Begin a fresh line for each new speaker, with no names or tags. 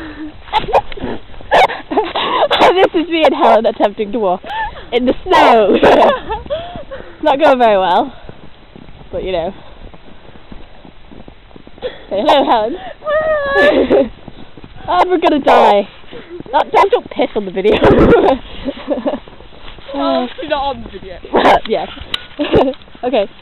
This is me and Helen attempting to walk in the snow. Not going very well, but you know. Say hello, Helen. Oh, we're gonna die. Don't piss on the video.
Oh, you're not on the video.
Yes. Okay.